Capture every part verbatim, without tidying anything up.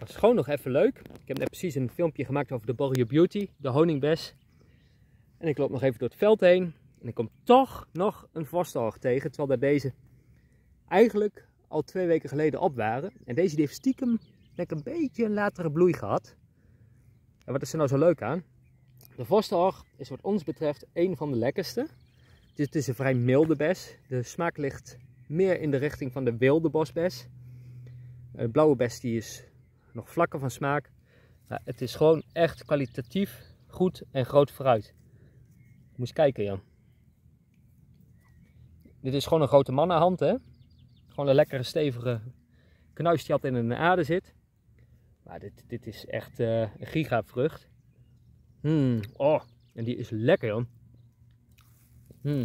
Dat is gewoon nog even leuk. Ik heb net precies een filmpje gemaakt over de Boreal Beauty, de honingbes. En ik loop nog even door het veld heen. En ik kom toch nog een vosdorg tegen, terwijl daar deze eigenlijk al twee weken geleden op waren. En deze die heeft stiekem denk ik, een beetje een latere bloei gehad. En wat is er nou zo leuk aan? De vosdorg is wat ons betreft een van de lekkerste. Het is, het is een vrij milde bes. De smaak ligt meer in de richting van de wilde bosbes. De blauwe bes die is nog vlakker van smaak. Maar het is gewoon echt kwalitatief goed en groot fruit. Moet eens kijken, Jan. Dit is gewoon een grote mannenhand, hè. Gewoon een lekkere stevige knuis die altijd in de aarde zit. Maar dit, dit is echt uh, een gigavrucht. Hmm, oh, en die is lekker, Jan. Hmm.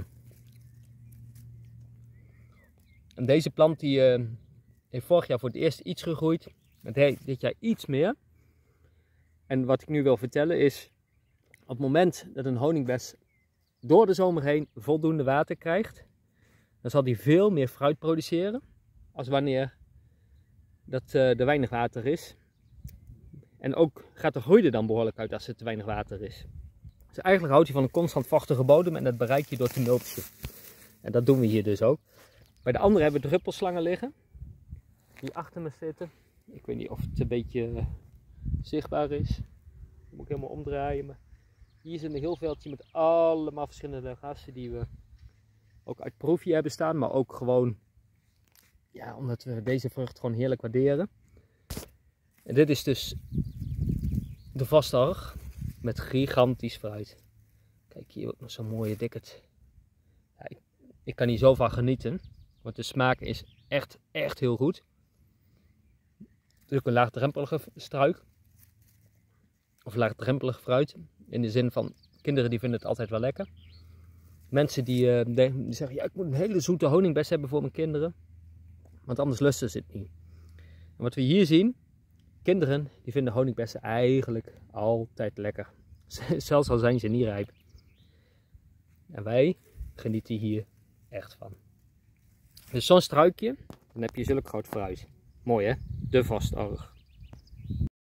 En deze plant die uh, heeft vorig jaar voor het eerst iets gegroeid. Het heeft dit jaar iets meer. En wat ik nu wil vertellen is, op het moment dat een honingbes door de zomer heen voldoende water krijgt, dan zal die veel meer fruit produceren als wanneer dat uh, er weinig water is. En ook gaat de groei er dan behoorlijk uit als er te weinig water is. Dus eigenlijk houdt hij van een constant vochtige bodem en dat bereik je door te mulchen. En dat doen we hier dus ook. Bij de andere hebben we druppelslangen liggen, die achter me zitten. Ik weet niet of het een beetje uh, zichtbaar is. Dat moet ik helemaal omdraaien. Maar hier zit een heel veldje met allemaal verschillende gassen die we ook uit proefje hebben staan. Maar ook gewoon, ja, omdat we deze vrucht gewoon heerlijk waarderen. En dit is dus de vosdorg met gigantisch fruit. Kijk, hier ook nog zo'n mooie dikket. Ja, ik, ik kan hier zo van genieten, want de smaak is echt, echt heel goed. Het is ook een laagdrempelige struik. Of laagdrempelig fruit. In de zin van, kinderen die vinden het altijd wel lekker. Mensen die, uh, die zeggen, ja, ik moet een hele zoete honingbes hebben voor mijn kinderen. Want anders lusten ze het niet. En wat we hier zien, kinderen die vinden honingbessen eigenlijk altijd lekker. Zelfs al zijn ze niet rijp. En wij genieten hier echt van. Dus zo'n struikje, dan heb je zulk groot fruit. Mooi hè, de vosdorg.